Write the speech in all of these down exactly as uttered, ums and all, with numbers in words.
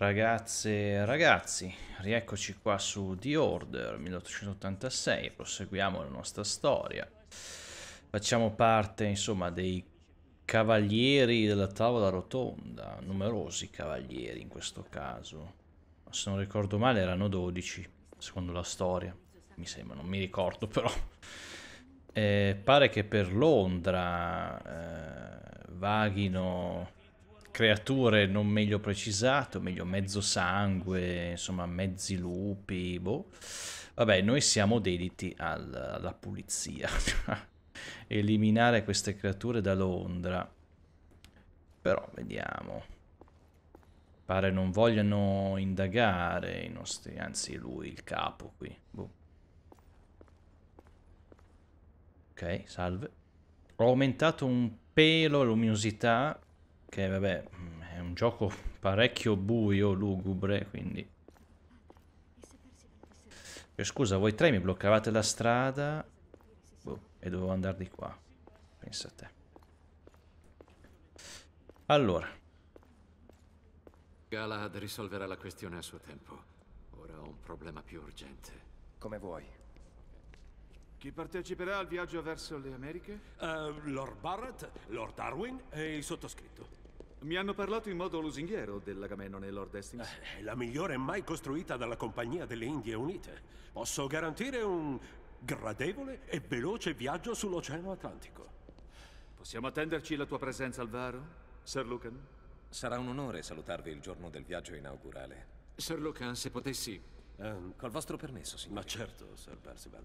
Ragazze e ragazzi, rieccoci qua su The Order milleottocentottantasei, proseguiamo la nostra storia. Facciamo parte, insomma, dei cavalieri della tavola rotonda, numerosi cavalieri in questo caso. Ma se non ricordo male erano dodici, secondo la storia. Mi sembra, non mi ricordo però. Eh, pare che per Londra eh, vaghino creature non meglio precisate, o meglio mezzo sangue, insomma mezzi lupi, boh. Vabbè, noi siamo dediti al- alla pulizia. Eliminare queste creature da Londra. Però vediamo. Pare non vogliano indagare i nostri, anzi lui, il capo qui. Boh. Ok, salve. Ho aumentato un pelo la luminosità, che vabbè, mm, è un gioco parecchio buio, lugubre, quindi... Eh, scusa, voi tre mi bloccavate la strada, boh, e dovevo andare di qua. Pensa a te. Allora, Galahad risolverà la questione a suo tempo. Ora ho un problema più urgente. Come vuoi. Chi parteciperà al viaggio verso le Americhe? Eh, Lord Barrett, Lord Darwin e il sottoscritto. Mi hanno parlato in modo lusinghiero dell'Agamennone e Lord Hastings. È la migliore mai costruita dalla Compagnia delle Indie Unite. Posso garantire un gradevole e veloce viaggio sull'Oceano Atlantico. Possiamo attenderci la tua presenza al varo, Sir Lucan? Sarà un onore salutarvi il giorno del viaggio inaugurale. Sir Lucan, se potessi... Ehm, Col vostro permesso, signore. ma certo, Sir Percival.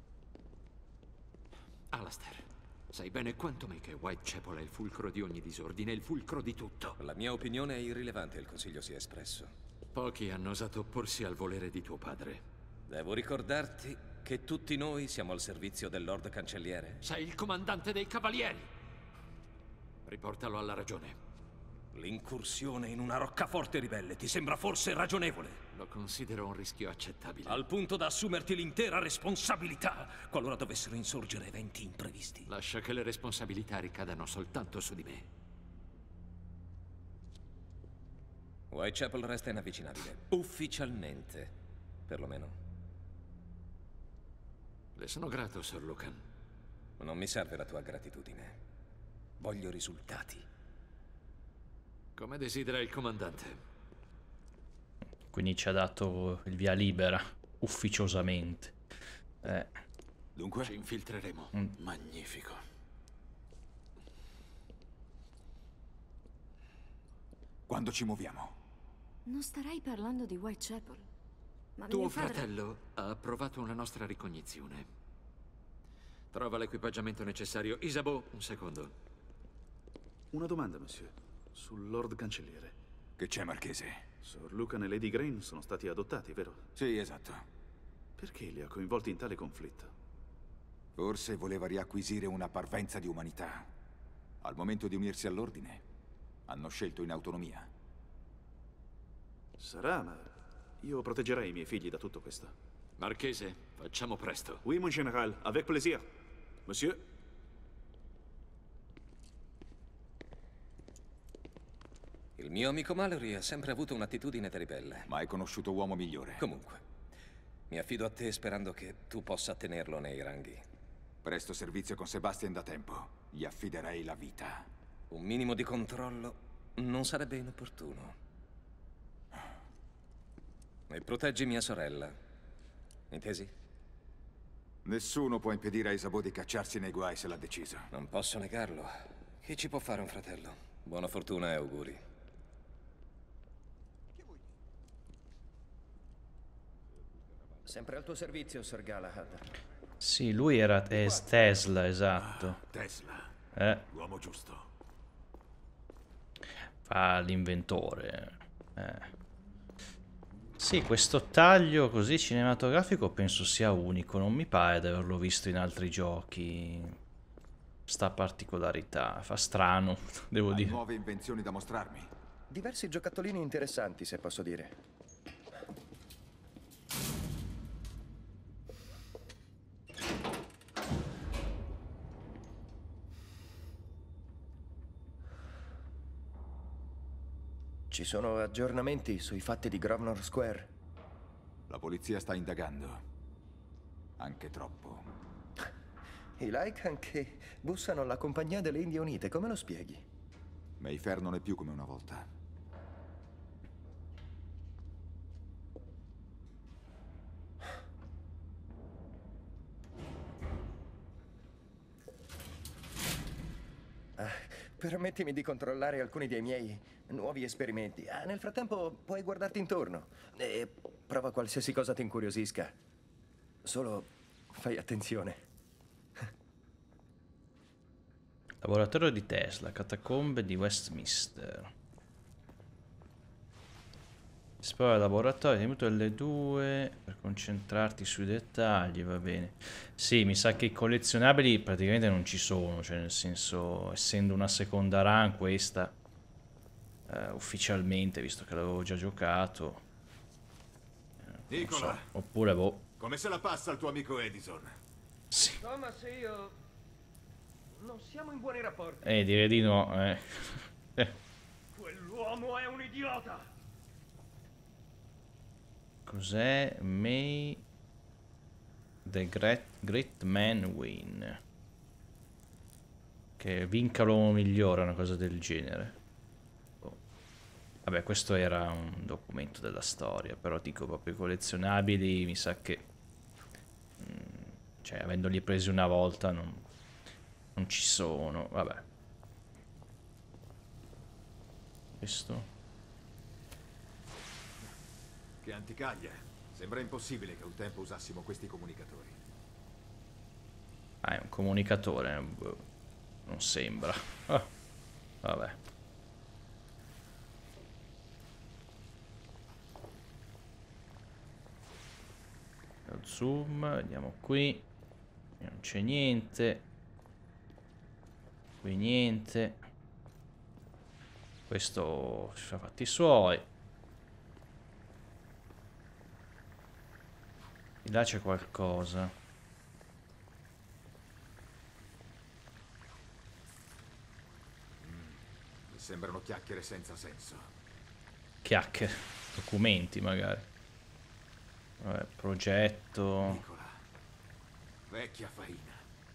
Alastair, sai bene quanto me che Whitechapel è il fulcro di ogni disordine, il fulcro di tutto. La mia opinione è irrilevante, il Consiglio si è espresso. Pochi hanno osato opporsi al volere di tuo padre. Devo ricordarti che tutti noi siamo al servizio del Lord Cancelliere. Sei il comandante dei cavalieri! Riportalo alla ragione. L'incursione in una roccaforte ribelle ti sembra forse ragionevole? Lo considero un rischio accettabile. Al punto da assumerti l'intera responsabilità qualora dovessero insorgere eventi imprevisti. Lascia che le responsabilità ricadano soltanto su di me. Whitechapel resta inavvicinabile. Ufficialmente, perlomeno. Le sono grato, Sir Lucan. Non mi serve la tua gratitudine. Voglio risultati. Come desidera il comandante. quindi ci ha dato il via libera, ufficiosamente. Eh, Dunque? Ci infiltreremo. Mm. Magnifico. Quando ci muoviamo? Non starai parlando di Whitechapel? Ma Tuo mio padre... fratello ha approvato una nostra ricognizione. Trova l'equipaggiamento necessario. Isabeau, un secondo. Una domanda, monsieur, sul Lord Cancelliere. Che c'è, Marchese? Sir Lucan e Lady Green sono stati adottati, vero? Sì, esatto. Perché li ha coinvolti in tale conflitto? Forse voleva riacquisire una parvenza di umanità. Al momento di unirsi all'ordine, hanno scelto in autonomia. Sarà, ma io proteggerei i miei figli da tutto questo. Marchese, facciamo presto. Oui, mon général, avec plaisir. Monsieur? Il mio amico Mallory ha sempre avuto un'attitudine da ribelle. Mai conosciuto uomo migliore. Comunque, mi affido a te sperando che tu possa tenerlo nei ranghi. Presto servizio con Sebastian da tempo. Gli affiderei la vita. Un minimo di controllo non sarebbe inopportuno. E proteggi mia sorella. Intesi? Nessuno può impedire a Isabeau di cacciarsi nei guai se l'ha deciso. Non posso negarlo. Chi ci può fare un fratello? Buona fortuna e auguri. Sempre al tuo servizio, Sir Galahad. sì, lui era es- Tesla, esatto. Tesla, Eh, l'uomo giusto. fa l'inventore. Eh. Sì, questo taglio così cinematografico penso sia unico, non mi pare di averlo visto in altri giochi. Sta particolarità, fa strano, devo Hai dire. nuove invenzioni da mostrarmi. Diversi giocattolini interessanti, se posso dire. Ci sono aggiornamenti sui fatti di Grosvenor Square? La polizia sta indagando. Anche troppo. I Lycan che bussano alla Compagnia delle Indie Unite, come lo spieghi? Mayfair non è più come una volta. Ah, permettimi di controllare alcuni dei miei nuovi esperimenti. Ah, nel frattempo puoi guardarti intorno e prova qualsiasi cosa ti incuriosisca. Solo fai attenzione. Laboratorio di Tesla, catacombe di Westminster. Esplora il laboratorio, tenuto alle due per concentrarti sui dettagli, va bene. Sì, mi sa che i collezionabili praticamente non ci sono, cioè nel senso, essendo una seconda run questa, eh, ufficialmente, visto che l'avevo già giocato. Eh, non Nicola, so. Oppure boh. come se la passa il tuo amico Edison? Sì. Thomas e io non siamo in buoni rapporti. Eh, direi di no, eh. Quell'uomo è un idiota. Cos'è? May the great, great Man Win. Che vinca l'uomo migliore, una cosa del genere. Oh. Vabbè, questo era un documento della storia, però dico proprio i collezionabili, mi sa che... Mm, cioè, avendoli presi una volta non, non ci sono. Vabbè. Questo... Che anticaglia. Sembra impossibile che un tempo usassimo questi comunicatori. Ah, è un comunicatore. Boh, non sembra. Ah, vabbè. Lo zoom, vediamo qui. Non c'è niente. Qui niente. Questo si fa fatti suoi. Di là c'è qualcosa. Mi sembrano chiacchiere senza senso. Chiacchiere. Documenti magari. Vabbè, progetto. Nicola. Vecchia faina.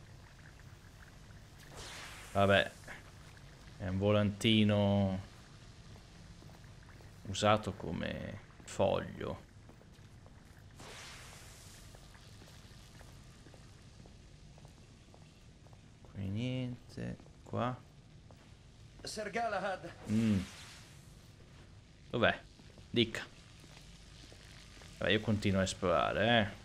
Vabbè. È un volantino usato come foglio. Qui niente. Qua. Sir Galahad. Mm. Dov'è? Dica. Vabbè, io continuo a esplorare, eh.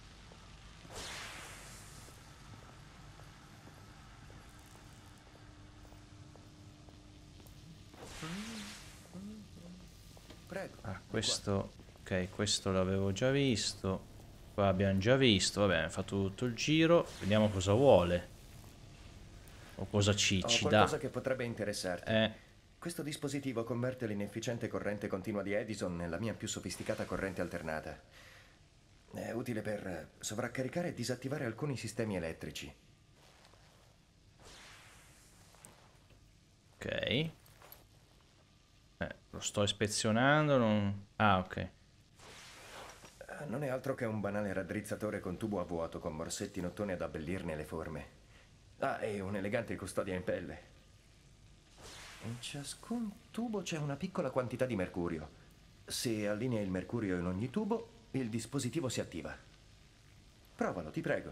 Prego. Ah, questo... Ok, questo l'avevo già visto. Qua abbiamo già visto. Vabbè, ha fatto tutto il giro. Vediamo cosa vuole. O cosa ci, Ho ci dà. qualcosa che potrebbe interessarti. Eh, Questo dispositivo converte l'inefficiente corrente continua di Edison nella mia più sofisticata corrente alternata. È utile per sovraccaricare e disattivare alcuni sistemi elettrici. ok. Eh, lo sto ispezionando. Non... Ah, ok. Eh, Non è altro che un banale raddrizzatore con tubo a vuoto con morsetti in ottone ad abbellirne le forme. Ah, e un'elegante custodia in pelle. In ciascun tubo c'è una piccola quantità di mercurio. Se allinei il mercurio in ogni tubo, il dispositivo si attiva. Provalo, ti prego.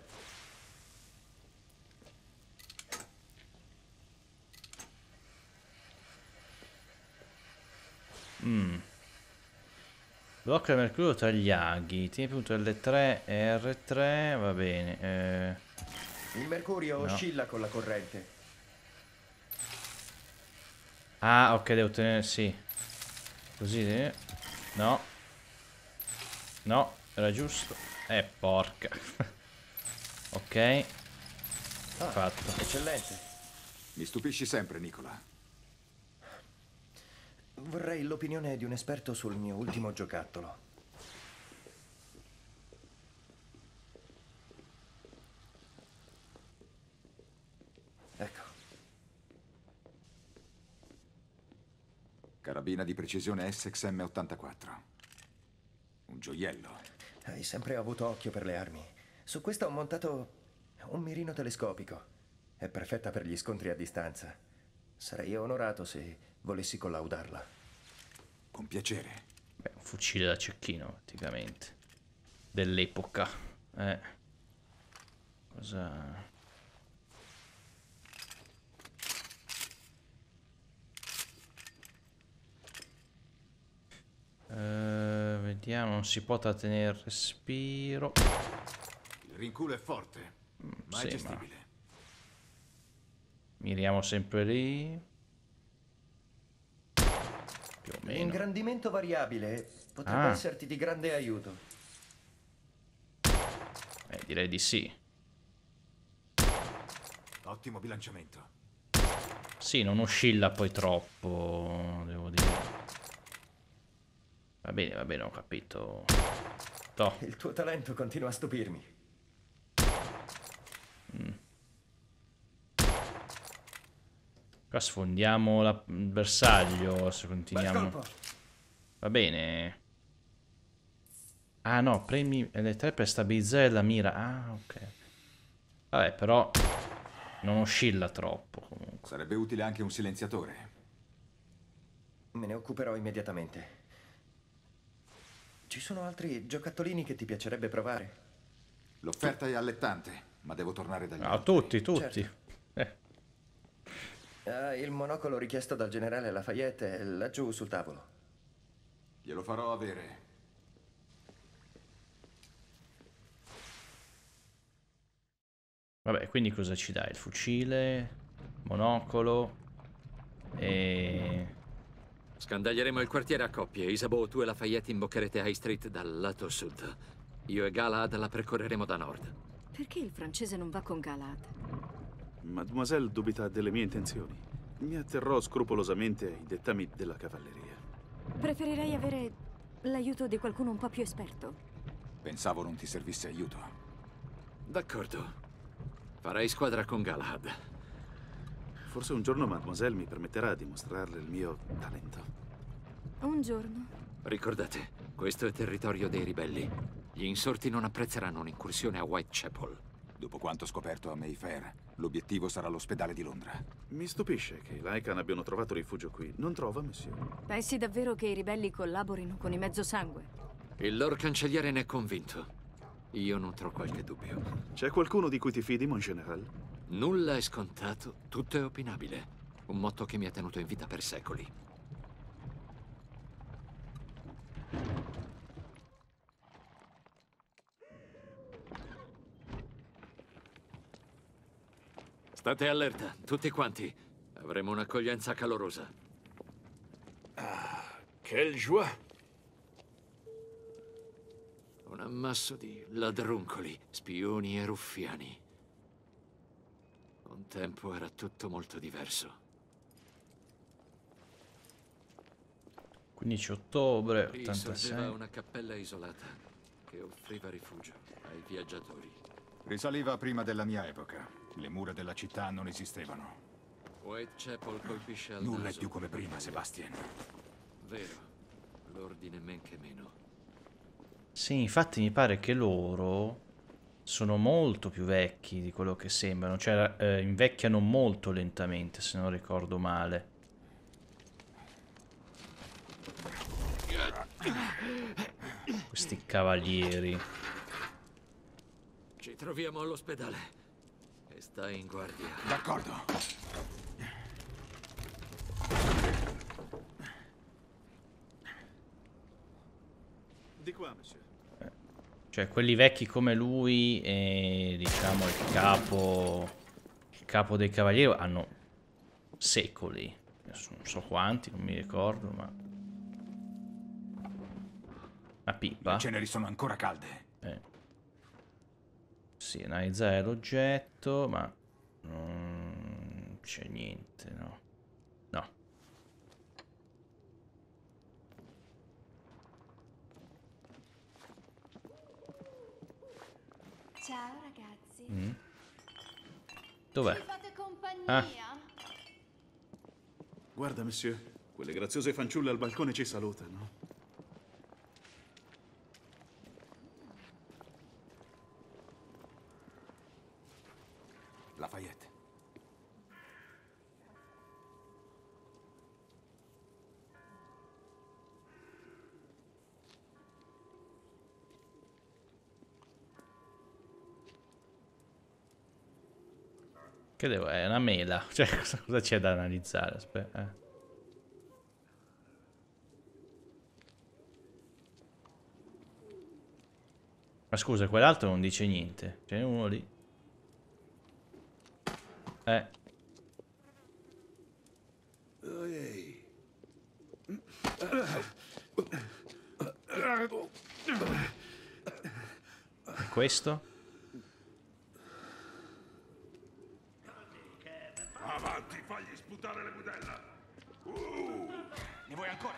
Mm. Blocca il mercurio tra gli aghi. Tieni punto L tre e R tre. Va bene. Eh, Il mercurio No. oscilla con la corrente. Ah, ok, devo tenere... Sì. Così... eh. No. No, era giusto. Eh, porca. Ok. Ah, Fatto. eccellente. Mi stupisci sempre, Nicola. Vorrei l'opinione di un esperto sul mio ultimo giocattolo. Ecco. Carabina di precisione Essex M ottantaquattro. Un gioiello. Hai sempre avuto occhio per le armi. Su questa ho montato un mirino telescopico. È perfetta per gli scontri a distanza. Sarei onorato se volessi collaudarla. Con piacere. Beh, un fucile da cecchino, praticamente. Dell'epoca. Eh. Cosa... Uh, vediamo, non si può trattenere il respiro. Il rinculo è forte, Mm, ma sì, è gestibile. ma miriamo sempre lì. Più o meno. L'ingrandimento variabile potrebbe Ah. esserti di grande aiuto. Eh, direi di sì. Ottimo bilanciamento. Sì, non oscilla poi troppo, devo dire. Va bene, va bene, ho capito. Toh. Il tuo talento continua a stupirmi. Mm. Qua sfondiamo la- il bersaglio se Bel continuiamo. colpo. Va bene. Ah no, premi L tre per stabilizzare la mira. Ah, ok. Vabbè, però non oscilla troppo comunque. Sarebbe utile anche un silenziatore. Me ne occuperò immediatamente. Ci sono altri giocattolini che ti piacerebbe provare? L'offerta è allettante, ma devo tornare dagli Ah, altri. tutti, tutti. Eh. Ah, il monocolo richiesto dal generale Lafayette è laggiù sul tavolo. Glielo farò avere. Vabbè, quindi cosa ci dai? Il fucile, monocolo e... Scandaglieremo il quartiere a coppie. Isabeau, tu e Lafayette imboccherete High Street dal lato sud. Io e Galahad la percorreremo da nord. Perché il francese non va con Galahad? Mademoiselle dubita delle mie intenzioni. Mi atterrò scrupolosamente ai dettami della cavalleria. Preferirei avere l'aiuto di qualcuno un po' più esperto. Pensavo non ti servisse aiuto. D'accordo. Farei squadra con Galahad. Forse un giorno Mademoiselle mi permetterà di mostrarle il mio talento. Un giorno. Ricordate, questo è territorio dei ribelli. Gli insorti non apprezzeranno un'incursione a Whitechapel. Dopo quanto scoperto a Mayfair, l'obiettivo sarà l'ospedale di Londra. Mi stupisce che i Lycan abbiano trovato rifugio qui. Non trova, monsieur? Pensi davvero che i ribelli collaborino con i mezzosangue? Il loro cancelliere ne è convinto. Io nutro qualche dubbio. C'è qualcuno di cui ti fidi, mon general? Nulla è scontato, tutto è opinabile. Un motto che mi ha tenuto in vita per secoli. State allerta, tutti quanti. Avremo un'accoglienza calorosa. Quelle joie! Un ammasso di ladruncoli, spioni e ruffiani. Un tempo era tutto molto diverso. quindici ottobre Qui sorgeva ottantasei. una cappella isolata che offriva rifugio ai viaggiatori. Risaliva prima della mia epoca. Le mura della città non esistevano. Whitechapel colpisce al Nulla è naso. più come prima, Sebastian. Vero, l'ordine men che meno. Sì, infatti mi pare che loro sono molto più vecchi di quello che sembrano. Cioè, eh, invecchiano molto lentamente, se non ricordo male. Questi cavalieri. Ci troviamo all'ospedale. E stai in guardia. D'accordo. Di qua, monsieur. Cioè, quelli vecchi come lui e, diciamo, il capo... Il capo dei cavalieri hanno secoli. Adesso non so quanti, non mi ricordo, ma... Una pipa. Le ceneri sono ancora calde. Eh. Sì, analizzare l'oggetto, ma... Non c'è niente, no. No. Ciao ragazzi. Mm. Dov'è? Ci fate compagnia? Ah. Guarda, monsieur. Quelle graziose fanciulle al balcone ci salutano. Lafayette. Che devo... È una mela. Cioè, cosa, cosa c'è da analizzare? Aspetta, eh. Ma scusa, quell'altro non dice niente. Ce n'è uno lì. Eh. E questo? Avanti, fagli sputare le budella! Uh, ne vuoi ancora?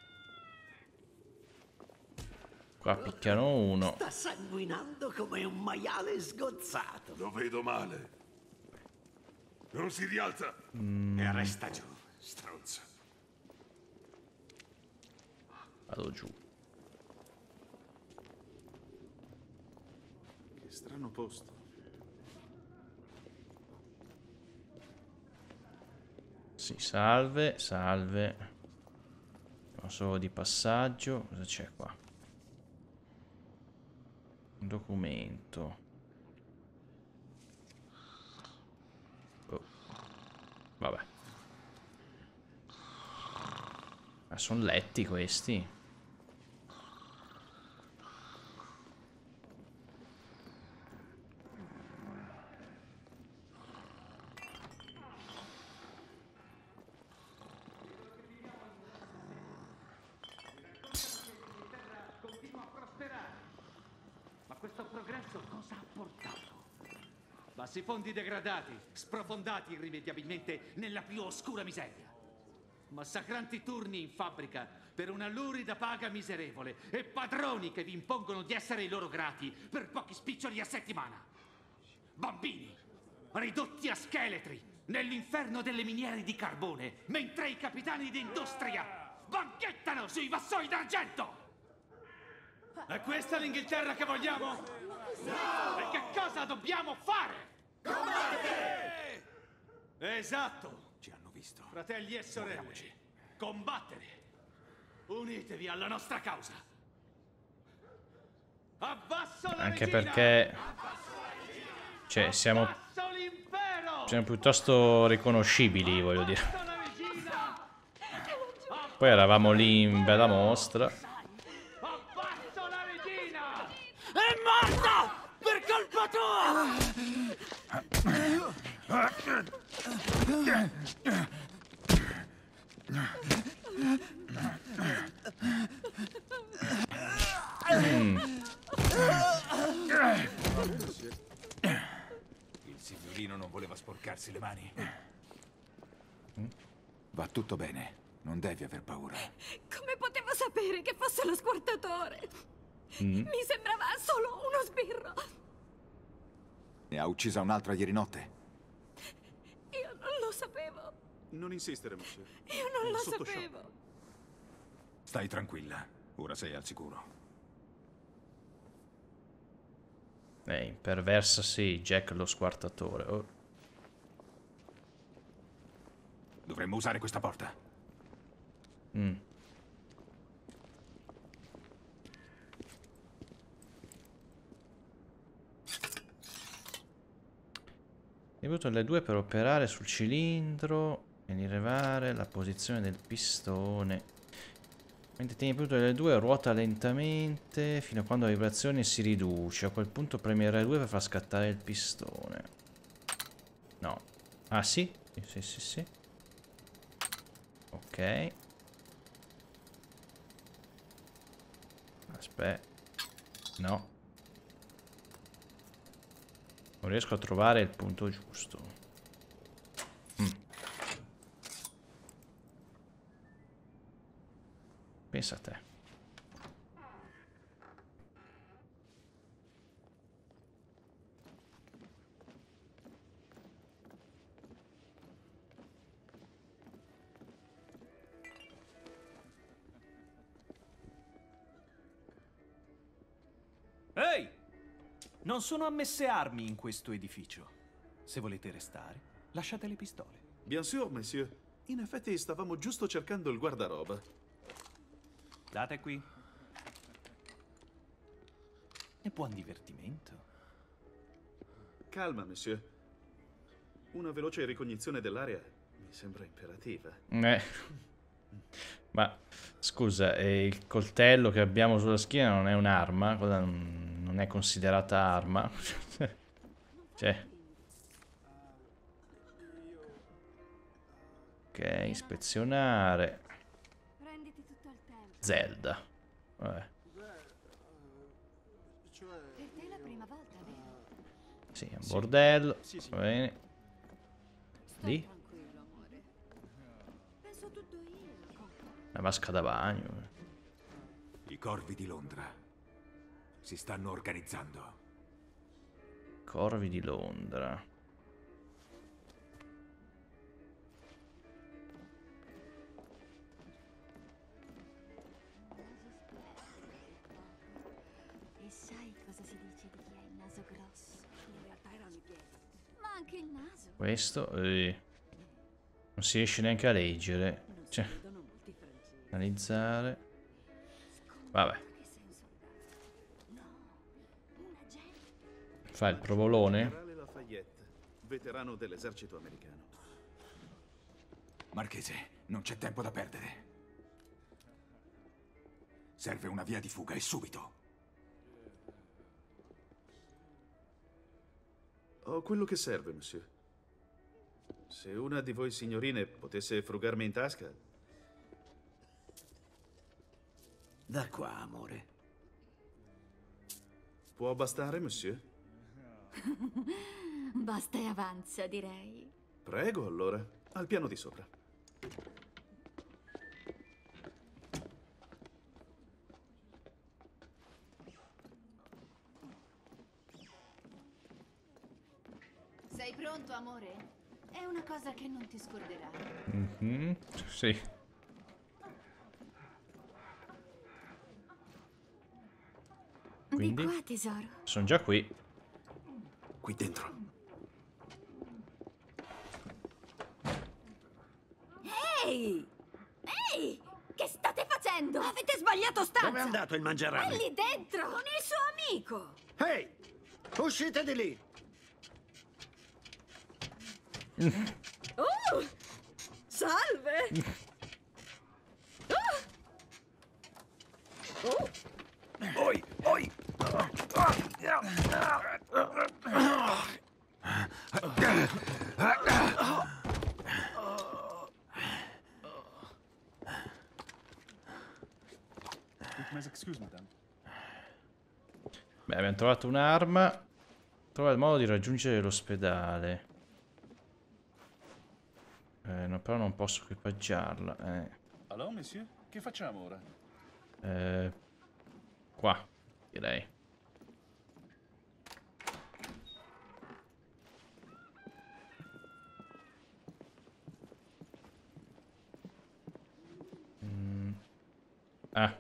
Qua picchiano uno. Sta sanguinando come un maiale sgozzato. Lo vedo male. Non si rialza. Mm. E resta giù, stronzo. Vado giù. Che strano posto. Sì, salve, salve. Non solo di passaggio. Cosa c'è qua? Un documento. Oh. Vabbè. Ma sono letti questi? Questo progresso cosa ha portato? Bassi fondi degradati, sprofondati irrimediabilmente nella più oscura miseria. Massacranti turni in fabbrica per una lurida paga miserevole e padroni che vi impongono di essere i loro grati per pochi spiccioli a settimana. Bambini ridotti a scheletri nell'inferno delle miniere di carbone, mentre i capitani d'industria banchettano sui vassoi d'argento. È questa l'Inghilterra che vogliamo? No! E che cosa dobbiamo fare? Combattere! Esatto! Ci hanno visto. Fratelli e sorelle, Muoviamoci. combattere! Unitevi alla nostra causa! Abbasso la Anche regina! perché... Cioè, siamo... Abbasso l'impero! Siamo piuttosto riconoscibili, voglio dire. Poi eravamo lì in bella mostra. È morta! Per colpa Mm. Il signorino non voleva sporcarsi le mani. Va tutto bene. Non devi aver paura. Come potevo sapere che fosse lo squartatore? Mm. Mi sembrava solo uno sbirro. Ne ha uccisa un'altra ieri notte? Io non lo sapevo. Non insistere, monsieur. Io non È lo sotto sapevo. shock. Stai tranquilla. Ora sei al sicuro. Eh, imperversa sì, Jack lo squartatore. Oh. Dovremmo usare questa porta. Mm. Hai avuto le due per operare sul cilindro e rilevare la posizione del pistone. Mentre tieni premuto le due, ruota lentamente fino a quando la vibrazione si riduce. A quel punto premi R due per far scattare il pistone. No. Ah sì? Sì, sì, sì, sì. Ok. Aspetta. No. Non riesco a trovare il punto giusto. Mm. Pensa a te. Non sono ammesse armi in questo edificio. Se volete restare, lasciate le pistole. Bien sûr, monsieur. In effetti stavamo giusto cercando il guardaroba. Date qui. E buon divertimento. Calma, monsieur. Una veloce ricognizione dell'area mi sembra imperativa. Eh. Ma scusa, eh, il coltello che abbiamo sulla schiena non è un'arma? Cosa non non è considerata arma? Cioè. Ok, ispezionare. Prenditi tutto il tempo. Zelda. Vabbè. Per te è la prima volta, vero? Sì, è un bordello. Va bene. Lì? Tranquillo, amore. Penso tutto io. Una vasca da bagno. I corvi di Londra si stanno organizzando. Corvi di Londra. E sai cosa si dice di chi ha il naso grosso? In realtà erano i piedi. Ma anche il naso. Questo eh, non si riesce neanche a leggere. Cioè, analizzare. Vabbè. Fa il provolone. Generale Lafayette, veterano dell'esercito americano. Marchese, non c'è tempo da perdere. Serve una via di fuga e subito. Ho quello che serve, monsieur. Se una di voi signorine potesse frugarmi in tasca. Da qua, amore. Può bastare, monsieur? Basta e avanza, direi. Prego, allora. Al piano di sopra. Sei pronto, amore? È una cosa che non ti scorderai. Mhm, sì. Quindi? Di qua, tesoro. Sono già qui. Qui dentro. Ehi! Ehi! Che state facendo? Avete sbagliato stanza! Dove è andato il È mangiarame? lì dentro, con il suo amico! Ehi! Uscite di lì! Oh! Salve! Oh! Oh! Oi! Oi! Beh, abbiamo trovato un'arma. Trova il modo di raggiungere l'ospedale. Eh, no, però non posso equipaggiarla. Eh. Allora, monsieur, che facciamo ora? Eh, qua, direi. Mm. Ah.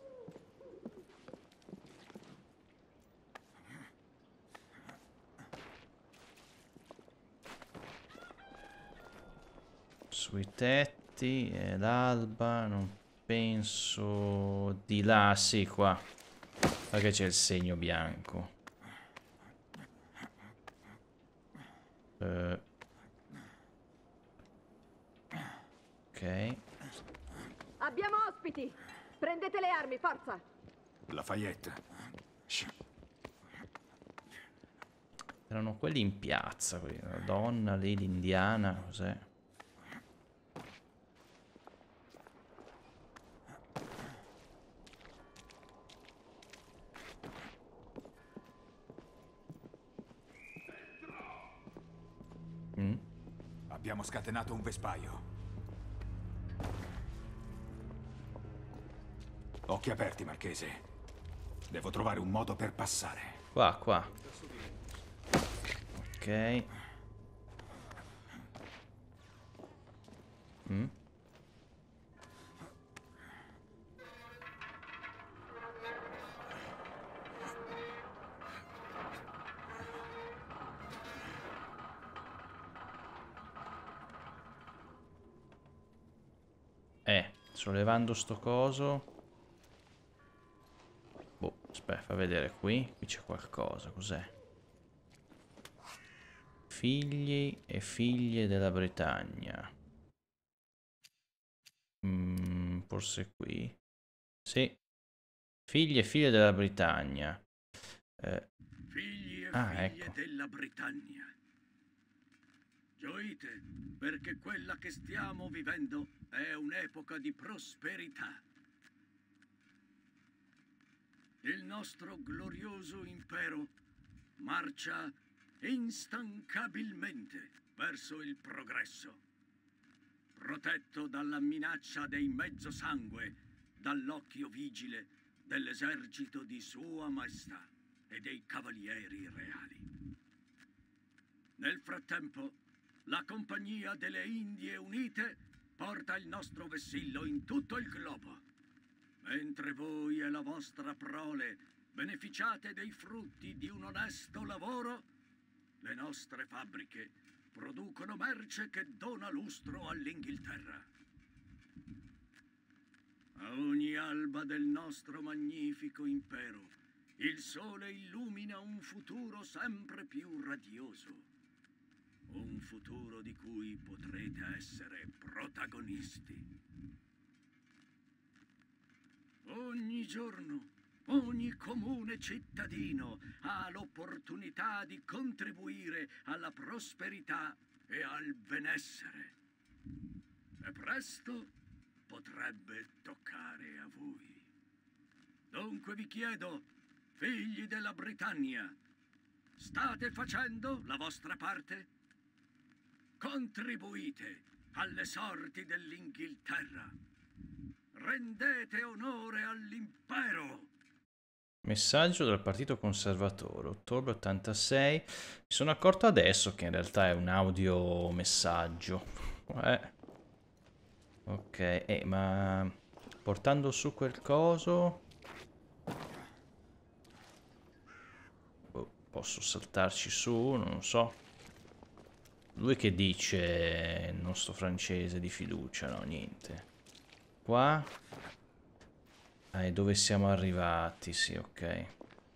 Sui tetti e l'alba, non penso di là, sì, qua. Perché c'è il segno bianco. Eh. Ok. Abbiamo ospiti! Prendete le armi, forza! Lafayette. Shh. Erano quelli in piazza, quelli. La donna lì, l'indiana, cos'è? Mm. Abbiamo scatenato un vespaio. Occhi aperti, Marchese. Devo trovare un modo per passare. Qua, qua. Ok. Mm. Eh, sollevando sto coso. Boh, aspetta, fa vedere qui. Qui c'è qualcosa, cos'è? Figli e figlie della Britannia. Mm, forse qui. Sì. Figli e figlie della Britannia. Eh. Figli e Ah, figlie ecco. della Britannia. Gioite, perché quella che stiamo vivendo è un'epoca di prosperità. Il nostro glorioso impero marcia instancabilmente verso il progresso, protetto dalla minaccia dei mezzosangue, dall'occhio vigile dell'esercito di Sua Maestà e dei cavalieri reali. Nel frattempo, la Compagnia delle Indie Unite porta il nostro vessillo in tutto il globo, mentre voi e la vostra prole beneficiate dei frutti di un onesto lavoro. Le nostre fabbriche producono merce che dona lustro all'Inghilterra. A ogni alba del nostro magnifico impero, il sole illumina un futuro sempre più radioso. Un futuro di cui potrete essere protagonisti. Ogni giorno, ogni comune cittadino ha l'opportunità di contribuire alla prosperità e al benessere. E presto potrebbe toccare a voi. Dunque vi chiedo, figli della Britannia, state facendo la vostra parte? Contribuite alle sorti dell'Inghilterra. Rendete onore all'impero. Messaggio dal Partito Conservatore, ottobre ottantasei. Mi sono accorto adesso che in realtà è un audio messaggio. Eh. Ok, eh, ma portando su quel coso... Oh, posso saltarci su, non so. Lui che dice il nostro francese di fiducia, no, niente. Qua. Ah, e dove siamo arrivati? Sì, ok.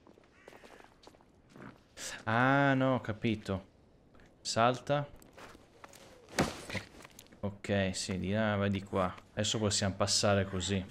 Ah, no, ho capito. Salta. Ok, sì, di là, vai di qua. Adesso possiamo passare così.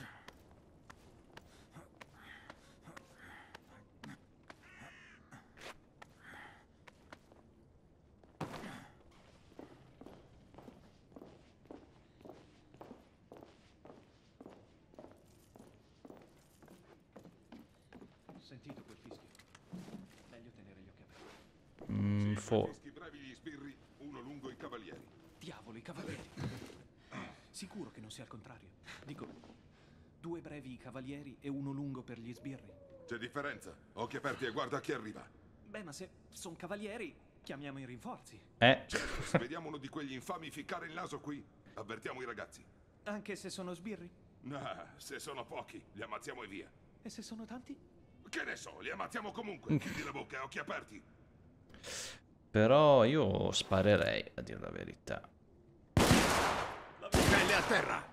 Sentito quel fischio? Meglio tenere gli occhi aperti. Mm, fo... Fischi bravi gli sbirri, uno lungo i cavalieri. Diavolo, i cavalieri. Sicuro che non sia il contrario. Dico, due brevi i cavalieri e uno lungo per gli sbirri. C'è differenza. Occhi aperti e guarda chi arriva. Beh, ma se sono cavalieri, chiamiamo i rinforzi. Eh. Certo, se vediamo uno di quegli infami ficcare il naso qui, avvertiamo i ragazzi. Anche se sono sbirri? No, se sono pochi, li ammazziamo e via. E se sono tanti? Che ne so, li ammazziamo comunque. Chiudi la bocca e occhi aperti. Però io sparerei, a dire la verità. Pelle a terra.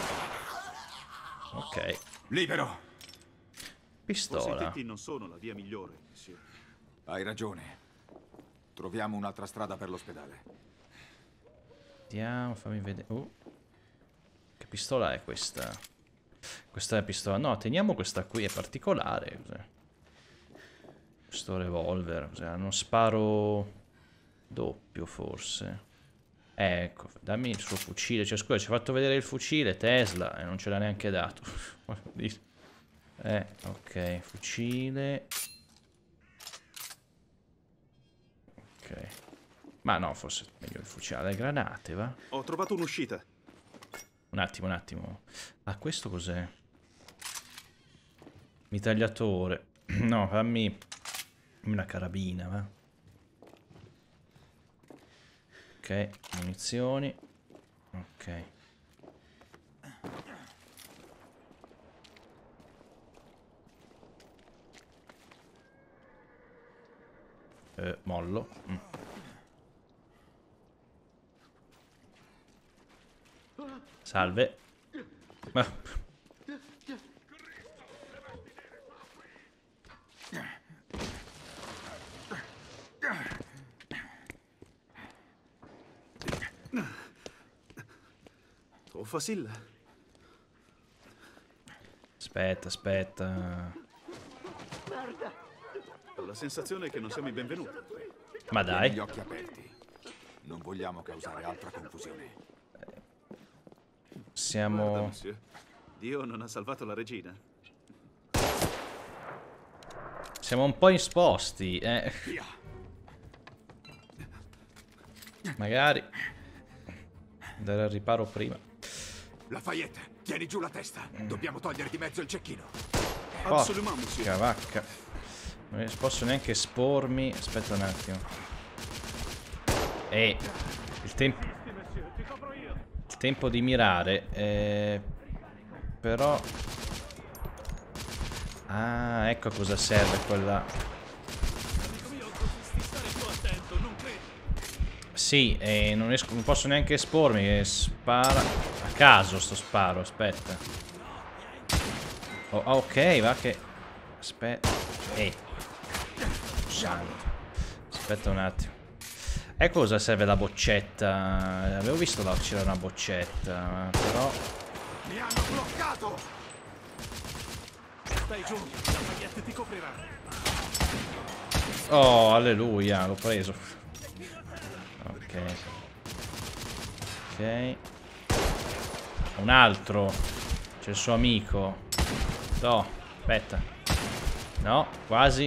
Ok. Libero. Pistola. Forse i tetti non sono la via migliore, sì. Hai ragione. Troviamo un'altra strada per l'ospedale. Vediamo, fammi vedere. Oh. Che pistola è questa? Questa è la pistola. No, teniamo questa qui, è particolare. Cos'è? Questo revolver. Cos'è? Hanno sparo doppio, forse. Ecco, dammi il suo fucile. Cioè, scusa, ci ha fatto vedere il fucile Tesla e non ce l'ha neanche dato. Eh, ok, fucile. Ok. Ma no, forse è meglio il fucile. Le granate, va? Ho trovato un'uscita. Un attimo, un attimo. Ah, questo cos'è? Mitragliatore. No, fammi una carabina, va? Ok, munizioni. Ok. Eh, mollo. Mm. Salve. Ma... Oh, Fasil. Aspetta, aspetta. Ho la sensazione che non siamo i benvenuti. Ma dai. Gli occhi aperti. Non vogliamo causare altra confusione. Siamo... Guarda, monsieur. Dio non ha salvato la regina. Siamo un po' esposti, eh. Magari andare al riparo prima. Lafayette, tieni giù la testa. Dobbiamo togliere di mezzo il cecchino. Porca vacca. Non posso neanche espormi. Aspetta un attimo. E il tempo. Il tempo di mirare. Eh, però. Ah, ecco a cosa serve quella. Sì, e non, riesco, non posso neanche espormi. Che spara. A caso sto sparo, aspetta. Oh, ok, va che. Aspetta. Eh. Santo. Aspetta un attimo. E cosa serve la boccetta? Avevo visto là c'era una boccetta, però. Mi hanno bloccato! Stai giù, la maglietta ti coprirà. Oh, alleluia, l'ho preso. Ok. Ok. Un altro. C'è il suo amico. No, aspetta. No, quasi.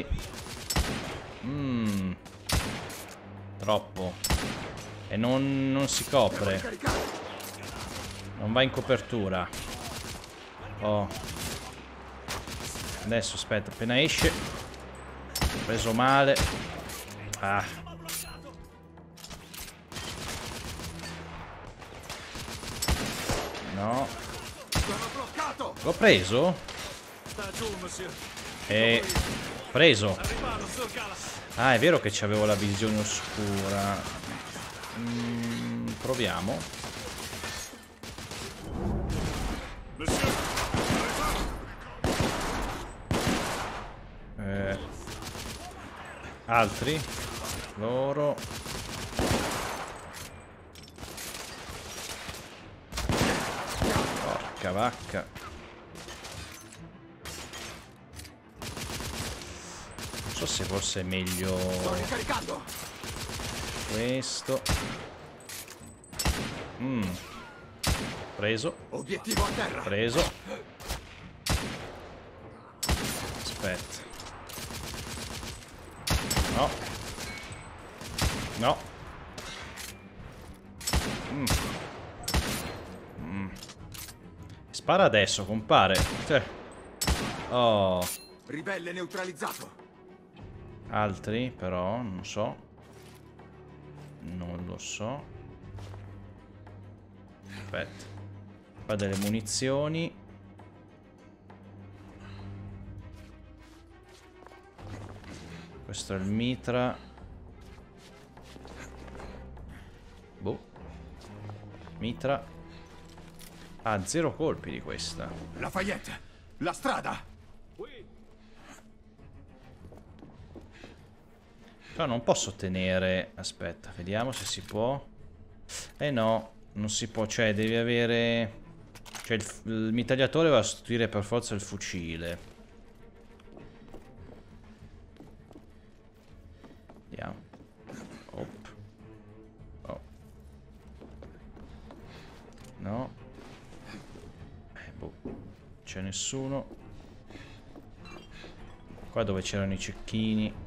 Mmm. Troppo. E non, non si copre. Non va in copertura. Oh. Adesso aspetta, appena esce. Ho preso male. Ah. No. L'ho preso? E... preso. Ah, è vero che c'avevo la visione oscura. Mm, proviamo. Eh, altri? Loro. Porca vacca. Non so se forse è meglio questo. Mm. Preso. Obiettivo a terra. Preso. Aspetta. No. No. Mm. Mm. Spara adesso, compare. Cioè. Oh. Ribelle neutralizzato. Altri, però, non so. Non lo so. Aspetta. Qua delle munizioni. Questo è il mitra. Boh. Mitra. Ah, zero colpi di questa. Lafayette, la strada. Però non posso tenere. Aspetta, vediamo se si può. Eh no, non si può. Cioè, devi avere. Cioè, il, il mitragliatore va a sostituire per forza il fucile. Vediamo. Op. Oh. No. Eh, boh. C'è nessuno. Qua dove c'erano i cecchini.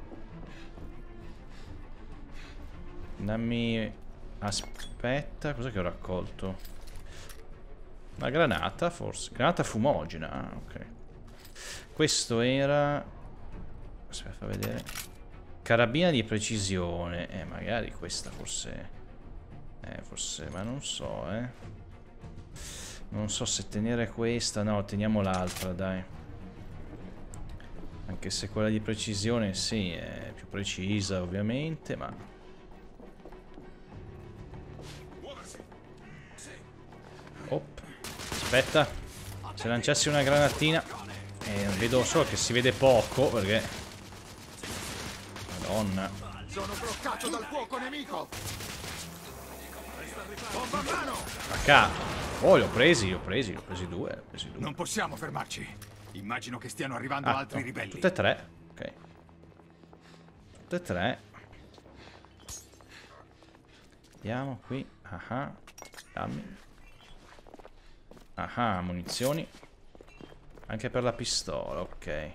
Dammi... Aspetta, cos'è che ho raccolto? Una granata, forse. Granata fumogena, ah, ok. Questo era... Aspetta, fa vedere. Carabina di precisione. Eh, magari questa forse... Eh, forse... Ma non so, eh. Non so se tenere questa. No, teniamo l'altra, dai. Anche se quella di precisione, sì, è più precisa, ovviamente, ma... Op. Aspetta. Se lanciassi una granatina. Eh, vedo solo che si vede poco perché. Madonna. Sono bloccato dal fuoco nemico. Bomba a mano. Acca. Oh, li ho presi, li ho presi, li ho presi due, li ho presi due. Non possiamo fermarci. Immagino che stiano arrivando Ah, altri no, ribelli. tutte e tre. Ok. Tutte e tre. Andiamo qui. Ah, dammi. Ah, munizioni. Anche per la pistola, ok.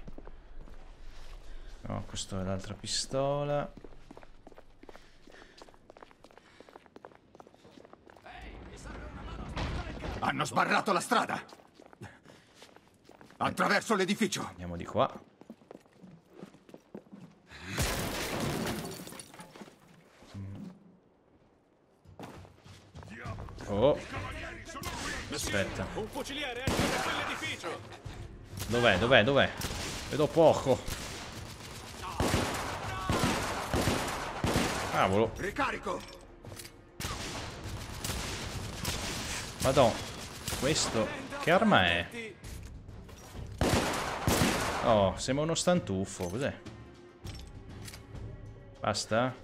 No, questa è l'altra pistola. Hanno sbarrato la strada. Attraverso l'edificio. Andiamo di qua. Oh. Aspetta. Un fuciliere esce da quell'edificio. Dov'è? Dov'è? Dov'è? Vedo poco. Cavolo. Ricarico. Madonna. Questo che arma è? Oh, sembra uno stantuffo. Cos'è? Basta?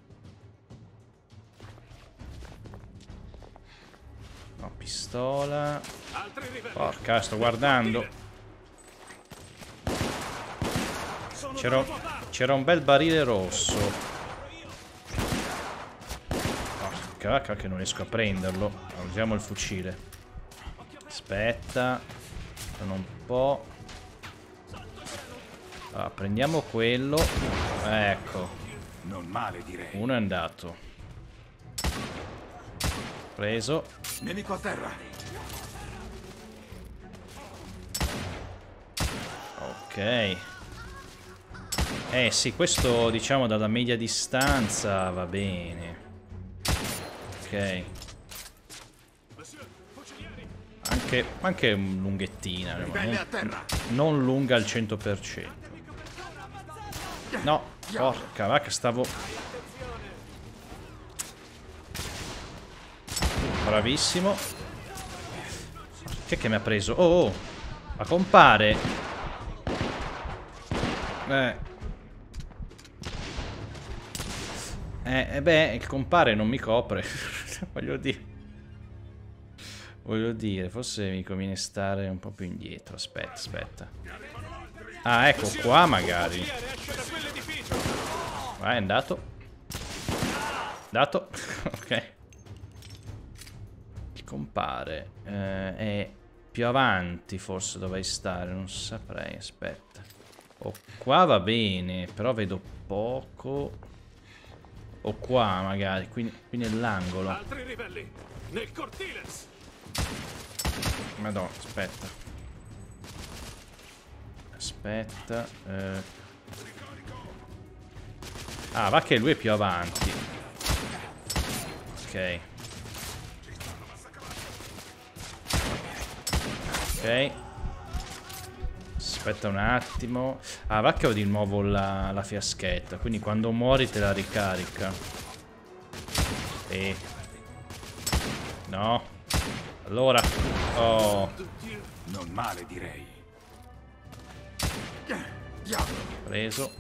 No, pistola. Porca, sto guardando. C'era c'era un bel barile rosso. Porca, che non riesco a prenderlo. Usiamo il fucile. Aspetta. Sono un po'. Ah, prendiamo quello. Ecco. Non male, direi. Uno è andato. Preso. Nemico a terra. Ok. Eh sì, questo diciamo dalla media distanza va bene. Ok. Anche, anche lunghettina. Non, non lunga al cento per cento. No, porca vacca, stavo... Bravissimo. Chi è che mi ha preso? Oh, oh. Ma compare. Eh. Eh, eh beh, il compare non mi copre. Voglio dire. Voglio dire, forse mi conviene stare un po' più indietro. Aspetta, aspetta. Ah, ecco qua magari. Vai, è andato. Dato. Ok. Compare. Eh, è più avanti forse dovrei stare. Non saprei, aspetta. O qua va bene, però vedo poco. O qua magari, qui, qui nell'angolo. Altri ribelli nel cortile. Madonna, aspetta. Aspetta. Eh. Ah, va che lui è più avanti. Ok. Ok. Aspetta un attimo. Ah, va che ho di nuovo la, la fiaschetta. Quindi quando muori te la ricarica. E... No. Allora. Oh. Non male, direi. Preso.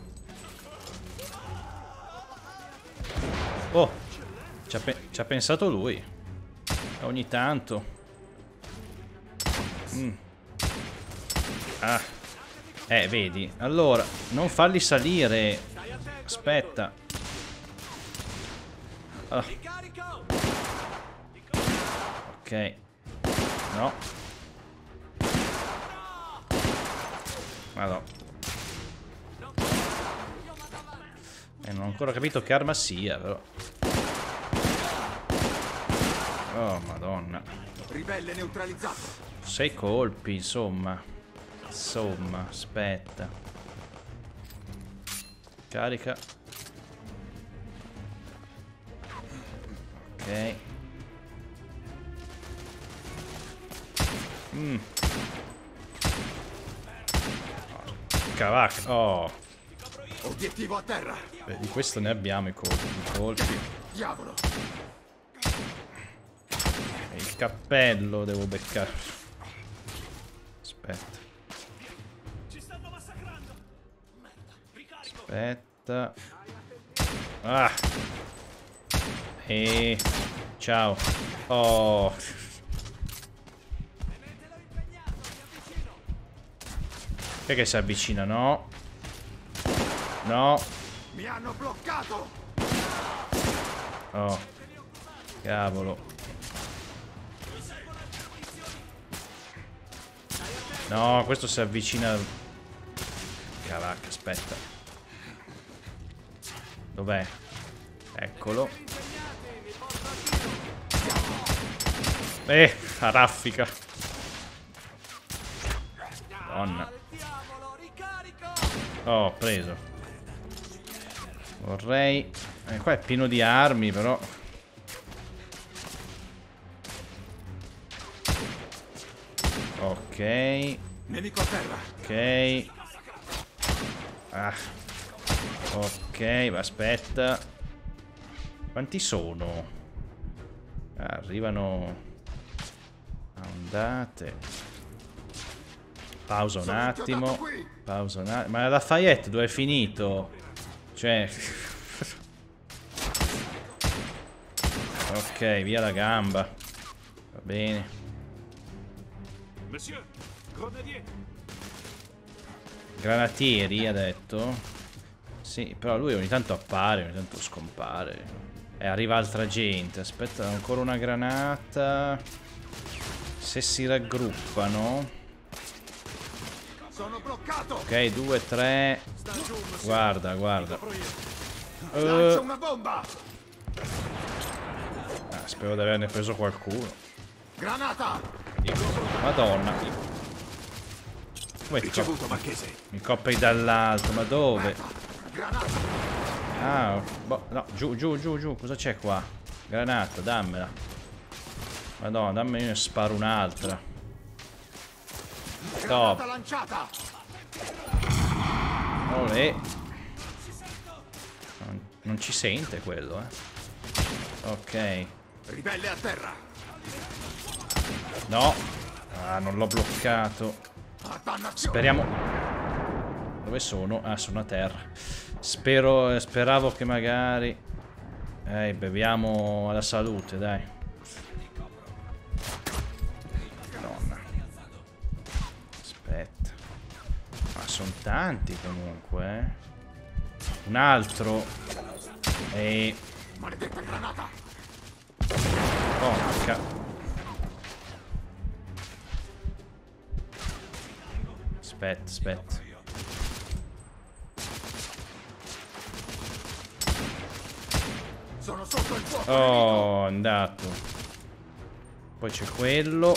Oh. Ci ha, pe ci ha pensato lui. Ogni tanto. Mm. Ah. Eh, vedi. Allora, non farli salire. Aspetta. Ah. Ok. No. Madonna. Eh, non ho ancora capito che arma sia, però. Oh, madonna. Ribelle neutralizzato. Sei colpi, insomma. Insomma, aspetta. Carica. Ok. Mm. Cavacca. Oh. Obiettivo a terra. Beh, di questo ne abbiamo i colpi. I colpi. Diavolo. E il cappello devo beccare. Aspetta. Aspetta. Ah. E ciao. Oh. Perché si avvicina? No. No. Mi hanno bloccato. Oh. Cavolo. No, questo si avvicina. Cavacca, aspetta. Dov'è? Eccolo. Eh, a raffica. Madonna. Oh, ho preso. Vorrei... Eh, qua è pieno di armi, però... Ok. Nemico a terra. Ok. Ah. Ok, aspetta. Quanti sono? Arrivano... Andate. Pausa un attimo. Pausa un attimo. Ma la Lafayette dove è finito? Cioè... Ok, via la gamba. Va bene. Monsieur, grenadier. Granatieri ha detto. Sì, però lui ogni tanto appare, ogni tanto scompare. E arriva altra gente. Aspetta, ancora una granata. Se si raggruppano. Sono bloccato. Ok, due, tre. Guarda, guarda. Lancio una bomba. Ah, spero di averne preso qualcuno. Granata. Madonna. Come ti Ricevuto, cop Marchese. mi copri dall'alto, ma dove? Ah, boh, no, giù, giù, giù, giù. Cosa c'è qua? Granata, dammela. Madonna, dammi, io ne sparo un'altra. Stop. Lanciata. Olè. Non, non ci sente quello, eh. Ok. Ribelle a terra. No. Ah, non l'ho bloccato. Speriamo. Dove sono? Ah, sono a terra. Spero, speravo che magari... Eh, beviamo alla salute, dai. Madonna. Aspetta. Ma sono tanti comunque, eh. Un altro. E... Maledetta granata. Porca. Aspetta, aspetta. Sono sotto il fuoco. Oh, è andato. Poi c'è quello.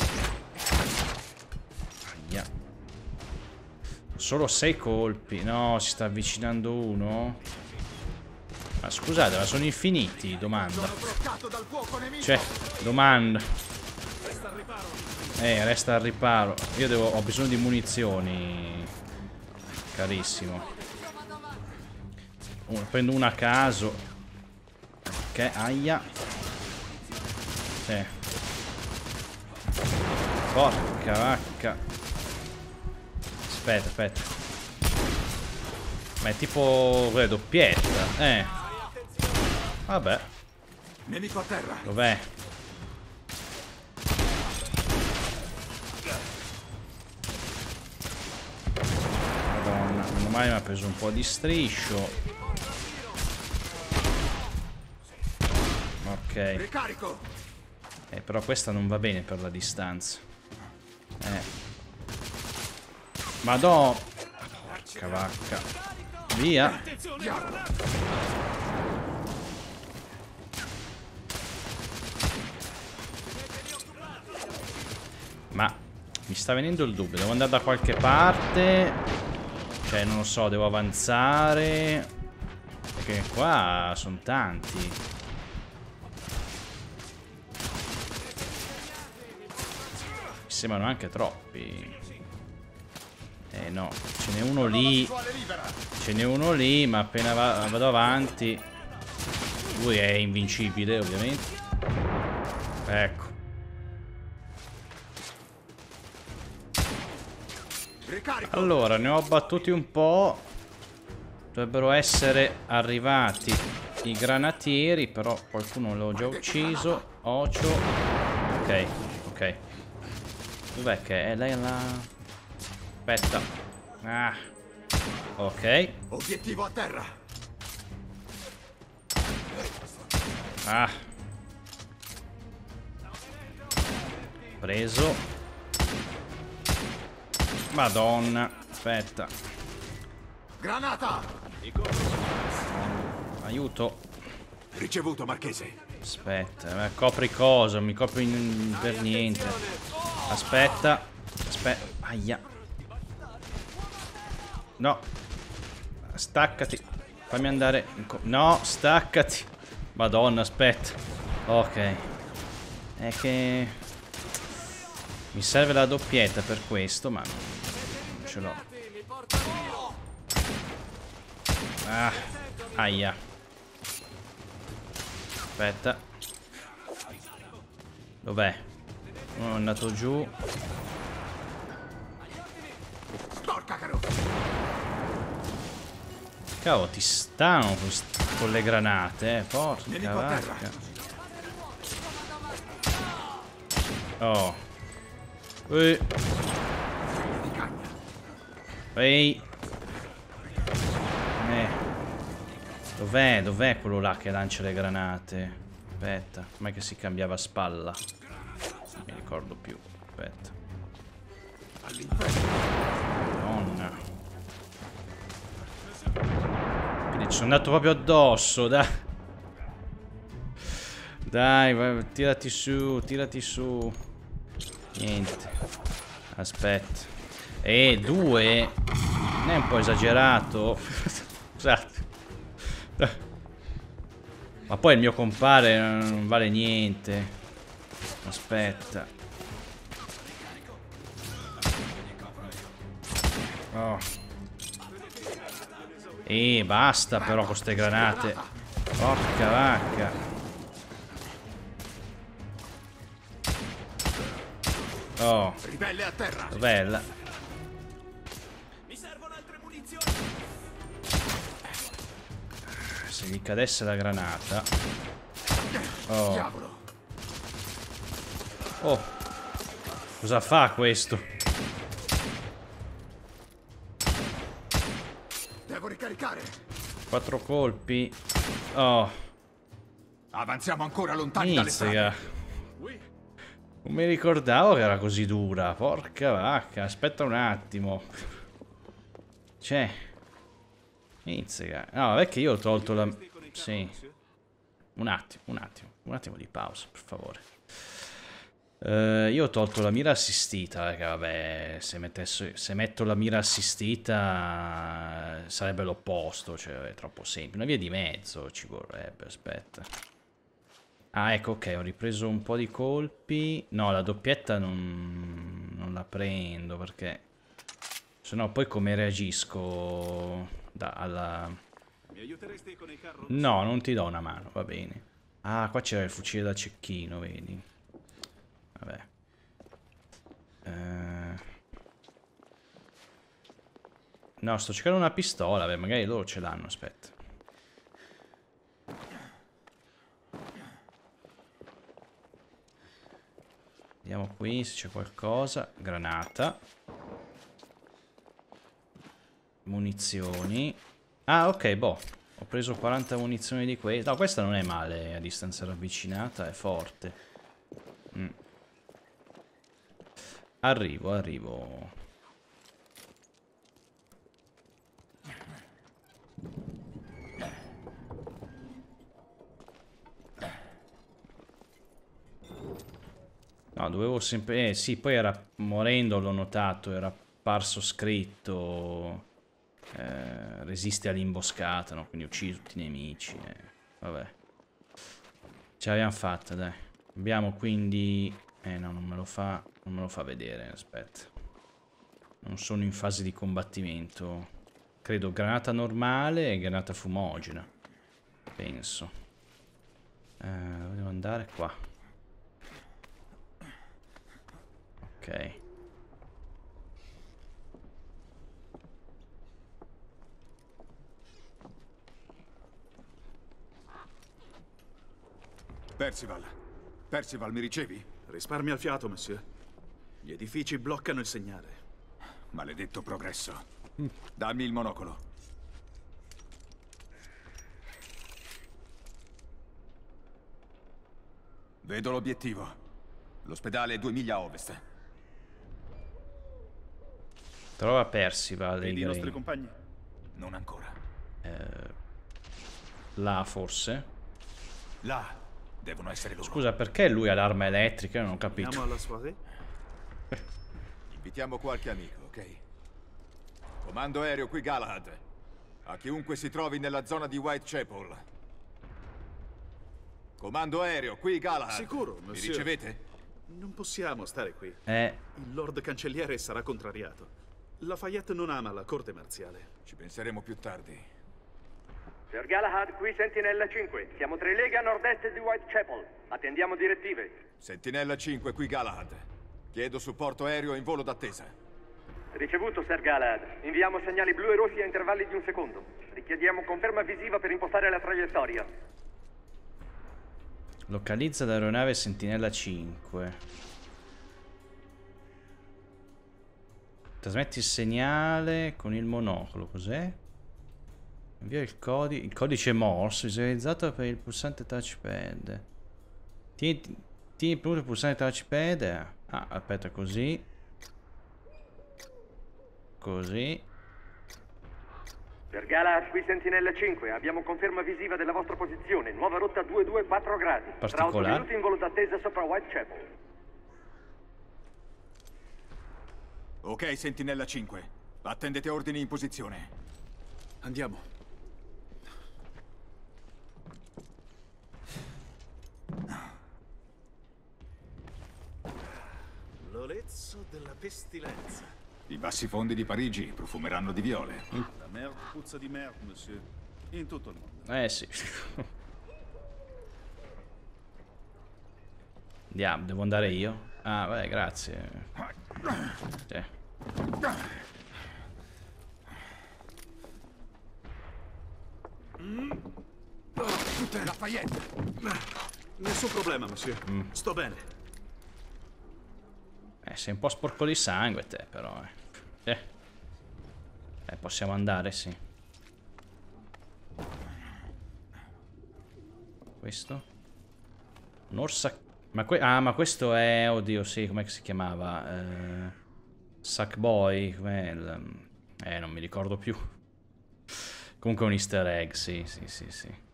Aia. Solo sei colpi. No, si sta avvicinando uno. Ma scusate, ma sono infiniti? Domanda. Cioè, domanda. Eh, resta al riparo. Io devo, ho bisogno di munizioni. Carissimo. Uh, prendo una a caso. Ok, aia. Sì. Porca vacca. Aspetta, aspetta. Ma è tipo quella doppietta. Eh. Vabbè. Nemico a terra. Dov'è? Madonna, meno male mi ha preso un po' di striscio. Ok. Ricarico. Eh, però questa non va bene per la distanza. Eh. Madò. Porca vacca. Via. Ma mi sta venendo il dubbio. Devo andare da qualche parte. Cioè, non lo so, devo avanzare. Perché qua sono tanti. Mi sembrano anche troppi. Eh no, ce n'è uno lì. Ce n'è uno lì, ma appena va vado avanti. Lui è invincibile, ovviamente. Ecco. Allora, ne ho abbattuti un po'. Dovrebbero essere arrivati i granatieri, però qualcuno l'ho già ucciso. Ocio. Ok, ok. Dov'è che è? Lei la... Aspetta. Ah. Ok. Obiettivo a terra. Ah. Preso. Madonna. Aspetta. Granata! Aiuto. Ricevuto, Marchese. Aspetta, ma copri cosa? Mi copri in... per niente. Aspetta. Aspetta. Aia. No. Staccati. Fammi andare. In co no, staccati. Madonna, aspetta. Ok. È che... mi serve la doppietta per questo, ma non ce l'ho. Ah, aia. Aspetta. Dov'è? Uno è andato giù. Cavolo, ti stanno con le granate, eh. Porca vacca. Oh. Ehi. Ehi. Eh. Dov'è? Dov'è quello là che lancia le granate? Aspetta, com'è che si cambiava spalla? Non mi ricordo più. Aspetta. Madonna. Ci sono andato proprio addosso, dai. Dai, vai, tirati su, tirati su. Niente. Aspetta. E due? Non è un po' esagerato? Scusate. Ma poi il mio compare non vale niente. Aspetta. Oh. E basta però con ste granate. Porca vacca. Oh. Ribelle a terra. Bella. Mi servono altre munizioni. Se gli cadesse la granata. Oh. Oh. Cosa fa questo? Devo ricaricare. Quattro colpi. Oh. Avanziamo ancora lontani dalle Inizia. strade. Non mi ricordavo che era così dura. Porca vacca. Aspetta un attimo. Cioè. Inizia. No, è che io ho tolto la... Sì. Un attimo, un attimo. Un attimo di pausa, per favore. Uh, io ho tolto la mira assistita, perché vabbè, se, mettessi, se metto la mira assistita sarebbe l'opposto, cioè è troppo semplice. Una via di mezzo ci vorrebbe, aspetta. Ah, ecco, ok, ho ripreso un po' di colpi. No, la doppietta non, non la prendo, perché se no poi come reagisco da, alla... No, non ti do una mano, va bene. Ah, qua c'era il fucile da cecchino, vedi. Vabbè. Eh... No, sto cercando una pistola. Beh, magari loro ce l'hanno. Aspetta. Vediamo qui se c'è qualcosa. Granata. Munizioni. Ah, ok, boh. Ho preso quaranta munizioni di questa. No, questa non è male a distanza ravvicinata. È forte. Mm. Arrivo, arrivo. No, dovevo sempre... Eh, sì, poi era... Morendo l'ho notato, era apparso scritto... Eh, resiste all'imboscata, no? Quindi uccidi tutti i nemici. Eh. Vabbè. Ce l'abbiamo fatta, dai. Abbiamo quindi... Eh no, non me lo fa... Non me lo fa vedere, aspetta. Non sono in fase di combattimento. Credo granata normale e granata fumogena. Penso. Eh, devo andare qua. Ok. Percival. Percival, mi ricevi? Risparmia il fiato, monsieur. Gli edifici bloccano il segnale. Maledetto progresso. Dammi il monocolo. Vedo l'obiettivo. L'ospedale è due miglia a ovest. Trova Percival. Vedi i nostri compagni? Non ancora. Eh, là, forse. Là. Devono essere loro. Scusa, perché lui ha l'arma elettrica? Io non ho capito. Andiamo alla soirée? Invitiamo qualche amico, ok? Comando aereo qui Galahad. A chiunque si trovi nella zona di Whitechapel. Comando aereo qui Galahad. Sicuro, Mi monsieur. ricevete? Non possiamo stare qui. Eh. Il Lord Cancelliere sarà contrariato. Lafayette non ama la corte marziale. Ci penseremo più tardi. Sir Galahad, qui Sentinella cinque. Siamo tre leghe a nord-est di Whitechapel. Attendiamo direttive. Sentinella cinque qui Galahad. Chiedo supporto aereo in volo d'attesa. Ricevuto, Sir Galahad. Inviamo segnali blu e rossi a intervalli di un secondo. Richiediamo conferma visiva per impostare la traiettoria. Localizza l'aeronave Sentinella cinque. Trasmetti il segnale con il monocolo. Cos'è? Invia il, codi il codice Morse visualizzato per il pulsante touchpad. Tieni, tieni premuto il pulsante touchpad. Ah, aspetta, così. Così. Sir Galahad, qui Sentinella cinque. Abbiamo conferma visiva della vostra posizione. Nuova rotta due due quattro gradi. Tra otto minuti in volo d'attesa sopra Whitechapel. Ok, Sentinella cinque. Attendete ordini in posizione. Andiamo. L'olezzo della pestilenza. I bassi fondi di Parigi profumeranno di viole. La merde puzza di merde, monsieur. In tutto il mondo. Eh sì. Andiamo, devo andare io? Ah, vabbè, grazie. Cioè. Lafayette! Nessun problema, monsieur. Mm. Sto bene. Eh, sei un po' sporco di sangue te, però. Eh, eh. eh possiamo andare, sì. Questo? Un orsa... Ma que... Ah, ma questo è... Oddio, sì, com'è che si chiamava? Eh... Sackboy, com'è il... Eh, non mi ricordo più. Comunque un easter egg, sì, sì, sì, sì.